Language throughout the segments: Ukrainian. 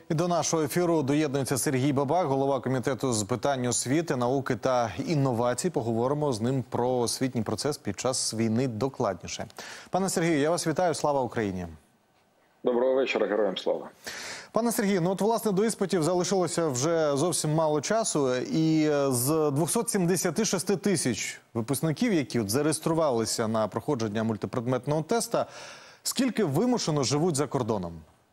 І до нашого ефіру доєднується Сергій Бабак, голова комітету з питань освіти, науки та інновацій. Поговоримо з ним про освітній процес під час війни докладніше. Пане Сергію, я вас вітаю. Слава Україні! Доброго вечора, героям слава! Пане Сергію, ну от власне до іспитів залишилося вже зовсім мало часу. І з 276 тисяч випускників, які зареєструвалися на проходження мультипредметного теста, скільки вимушено живуть за кордоном?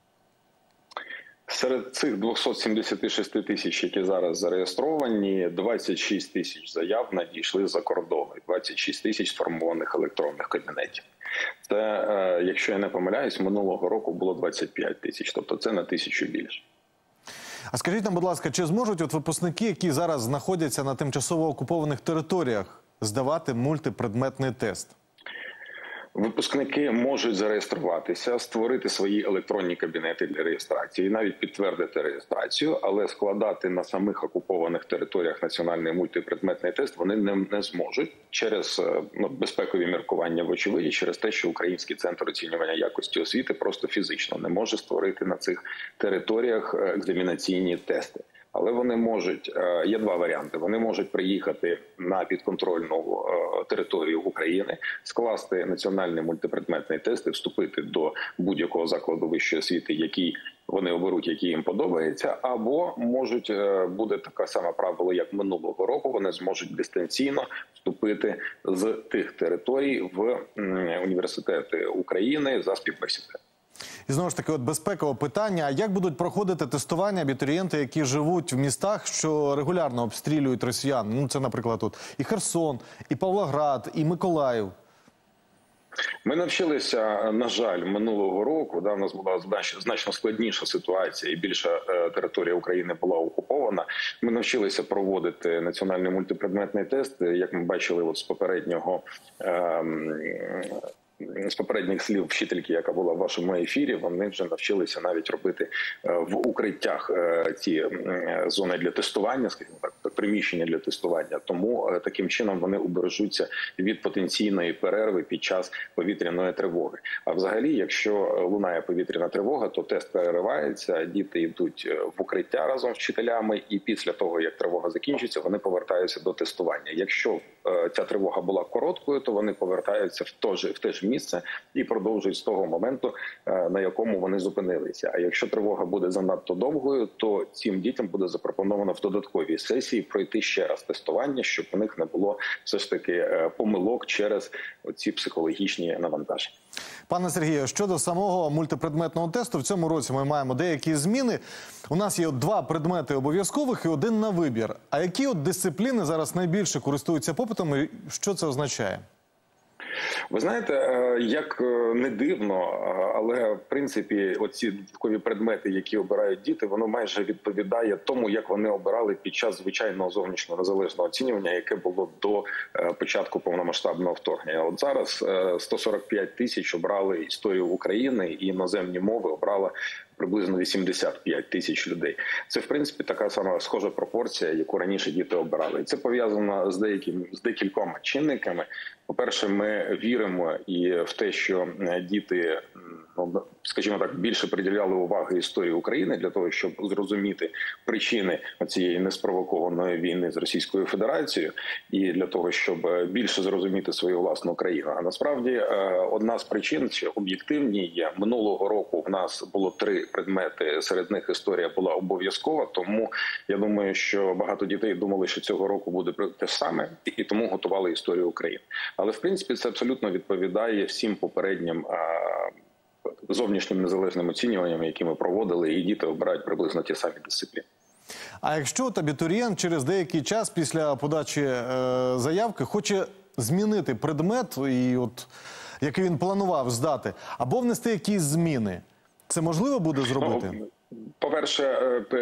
Серед цих 276 тисяч, які зараз зареєстровані, 26 тисяч заяв надійшли за кордон, 26 тисяч сформованих електронних кабінетів. Це, якщо я не помиляюсь, минулого року було 25 тисяч, тобто це на 1000 більше. А скажіть нам, будь ласка, чи зможуть випускники, які зараз знаходяться на тимчасово окупованих територіях, здавати мультипредметний тест? Випускники можуть зареєструватися, створити свої електронні кабінети для реєстрації, навіть підтвердити реєстрацію, але складати на самих окупованих територіях національний мультипредметний тест вони не зможуть через безпекові міркування, вочевидь, через те, що Український центр оцінювання якості освіти просто фізично не може створити на цих територіях екзамінаційні тести. Але вони можуть, є два варіанти. Вони можуть приїхати на підконтрольну територію України, скласти національний мультипредметний тест і вступити до будь-якого закладу вищої освіти, який вони оберуть, який їм подобається, або можуть, буде таке саме правило, як минулого року, вони зможуть дистанційно вступити з тих територій в університети України за співбесідою. І знову ж таки, безпекове питання. А як будуть проходити тестування абітурієнти, які живуть в містах, що регулярно обстрілюють росіян? Ну, це, наприклад, тут і Херсон, і Павлоград, і Миколаїв. Ми навчилися, на жаль, минулого року, у нас була значно складніша ситуація і більша територія України була окупована. Ми навчилися проводити національний мультипредметний тест, як ми бачили з попередніх слів вчительки, яка була в вашому ефірі, вони вже навчилися навіть робити в укриттях ці зони для тестування, скажімо так, приміщення для тестування. Тому таким чином вони убережуться від потенційної перерви під час повітряної тривоги. А взагалі, якщо лунає повітряна тривога, то тест переривається, діти йдуть в укриття разом з вчителями, і після того, як тривога закінчиться, вони повертаються до тестування. Якщо ця тривога була короткою, то вони повертаються в те ж місце і продовжують з того моменту, на якому вони зупинилися. А якщо тривога буде занадто довгою, то цим дітям буде запропоновано в додатковій сесії пройти ще раз тестування, щоб у них не було все ж таки помилок через ці психологічні навантаження. Пане Сергію, щодо самого мультипредметного тесту, в цьому році ми маємо деякі зміни. У нас є 2 предмети обов'язкових і 1 на вибір. А які дисципліни зараз найбільше користуються попитом і що це означає? Ви знаєте, як не дивно, але в принципі оці додаткові предмети, які обирають діти, воно майже відповідає тому, як вони обирали під час звичайного зовнішнього незалежного оцінювання, яке було до початку повномасштабного вторгнення. От зараз 145 тисяч обрали історію України і іноземні мови обрала приблизно 85 тисяч людей. Це, в принципі, така сама схожа пропорція, яку раніше діти обирали. І це пов'язано з декількома чинниками. По-перше, ми віримо і в те, що діти, скажімо так, більше приділяли уваги історії України для того, щоб зрозуміти причини цієї неспровокованої війни з Російською Федерацією і для того, щоб більше зрозуміти свою власну країну. А насправді одна з причин, що об'єктивні є, минулого року в нас було 3 предмети, серед них історія була обов'язкова, тому я думаю, що багато дітей думали, що цього року буде те ж саме, і тому готували історію України. Але, в принципі, це абсолютно відповідає всім попереднім зовнішнім незалежним оцінюванням, які ми проводили, і діти обирають приблизно ті самі дисципліни. А якщо абітурієнт через деякий час після подачі заявки хоче змінити предмет, який він планував здати, або внести якісь зміни, це можливо буде зробити? По-перше,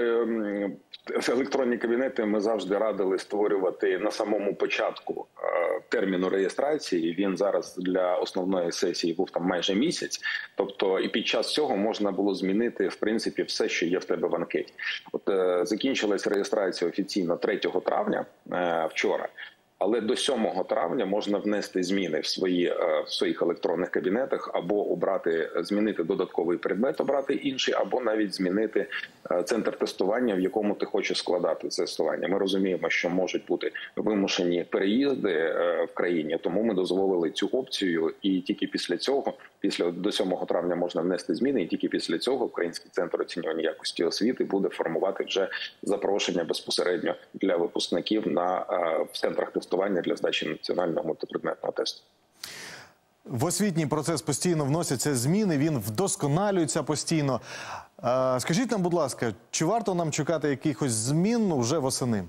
електронні кабінети ми завжди радили створювати на самому початку терміну реєстрації. Він зараз для основної сесії був там майже місяць. Тобто і під час цього можна було змінити, в принципі, все, що є в тебе в анкеті. Закінчилась реєстрація офіційно 3 травня, вчора. Але до 7 травня можна внести зміни в своїх електронних кабінетах або змінити додатковий предмет, обрати інший, або навіть змінити центр тестування, в якому ти хочеш складати тестування. Ми розуміємо, що можуть бути вимушені переїзди в країні, тому ми дозволили цю опцію, і тільки після цього, до 7 травня можна внести зміни, і тільки після цього Український центр оцінювання якості освіти буде формувати вже запрошення безпосередньо для випускників в центрах тестування для здачі національного мультипредметного тесту. В освітній процес постійно вносяться зміни, він вдосконалюється постійно. Скажіть нам, будь ласка, чи варто нам чекати якихось змін вже восени?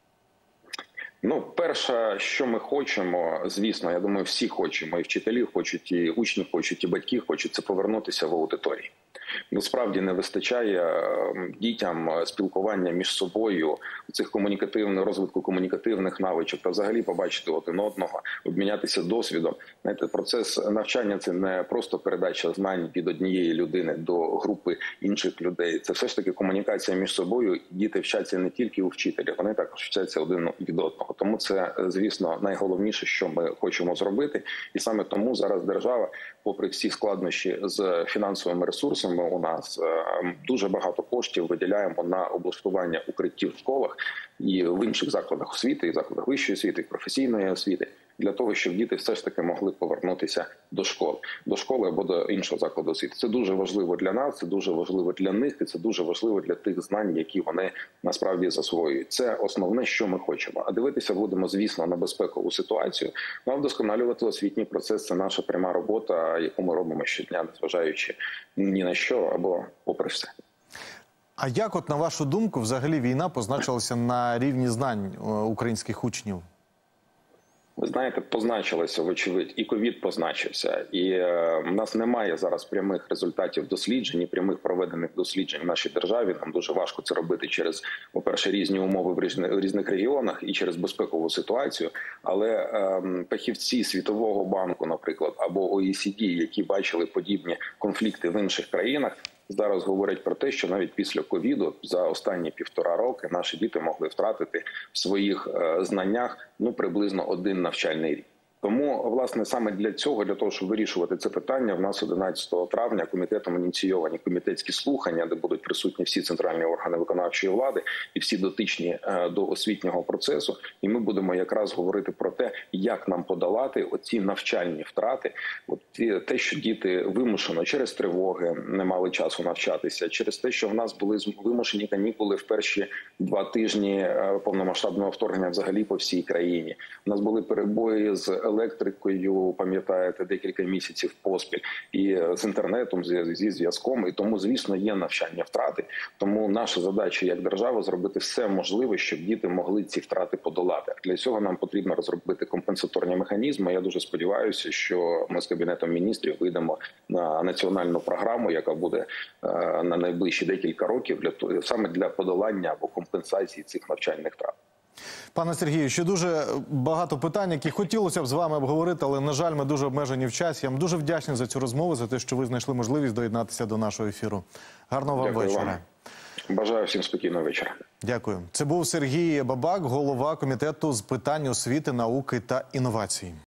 Перше, що ми хочемо, звісно, я думаю, всі хочемо, і вчителі хочуть, і учні хочуть, і батьки хочуть, це повернутися в аудиторії. Насправді не вистачає дітям спілкування між собою, цих розвитку комунікативних навичок та взагалі побачити один одного, обмінятися досвідом. Знаєте, процес навчання – це не просто передача знань від однієї людини до групи інших людей. Це все ж таки комунікація між собою. Діти вчаться не тільки у вчителя, вони також вчаться один від одного. Тому це, звісно, найголовніше, що ми хочемо зробити. І саме тому зараз держава, попри всі складнощі з фінансовими ресурсами, у нас дуже багато коштів виділяємо на облаштування укриттів в школах і в інших закладах освіти, і закладах вищої освіти, і професійної освіти, для того, щоб діти все ж таки могли повернутися до школи або до іншого закладу освіти. Це дуже важливо для нас, це дуже важливо для них, і це дуже важливо для тих знань, які вони насправді засвоюють. Це основне, що ми хочемо. А дивитися будемо, звісно, на безпекову ситуацію, а вдосконалювати освітній процес – це наша пряма робота, яку ми робимо щодня, незважаючи ні на що або попри все. А як, на вашу думку, взагалі війна позначилася на рівні знань українських учнів? Ви знаєте, позначилося, вочевидь, і ковід позначився. І в нас немає зараз прямих результатів досліджень, прямих проведених досліджень в нашій державі. Нам дуже важко це робити через, по-перше, різні умови в різних регіонах і через безпекову ситуацію. Але фахівці Світового банку, наприклад, або ОЕСД, які бачили подібні конфлікти в інших країнах, зараз говорять про те, що навіть після ковіду за останні 1,5 роки наші діти могли втратити в своїх знаннях приблизно 1 навчальний рік. Тому, власне, саме для того, щоб вирішувати це питання, в нас 11 травня комітетом ініційовані комітетські слухання, де будуть присутні всі центральні органи виконавчої влади і всі дотичні до освітнього процесу. І ми будемо якраз говорити про те, як нам подолати оці навчальні втрати, те, що діти вимушено через тривоги не мали часу навчатися, через те, що в нас були вимушені канікули в перші 2 тижні повномасштабного вторгнення взагалі по всій країні. У нас були перебої з електрикою, пам'ятаєте, декілька місяців поспіль, і з інтернетом, зі зв'язком, і тому, звісно, є навчання втрати. Тому наша задача як держава зробити все можливе, щоб діти могли ці втрати подолати. Для цього нам потрібно розробити компенсаторні механізми. Я дуже сподіваюся, що ми з Кабінетом міністрів вийдемо на національну програму, яка буде на найближчі декілька років саме для подолання або компенсації цих навчальних втрат. Пане Сергію, ще дуже багато питань, які хотілося б з вами обговорити, але, на жаль, ми дуже обмежені в часі. Я вам дуже вдячний за цю розмову, за те, що ви знайшли можливість доєднатися до нашого ефіру. Гарного вам вечора. Бажаю всім спокійного вечора. Дякую. Це був Сергій Бабак, голова Комітету з питань освіти, науки та інновацій.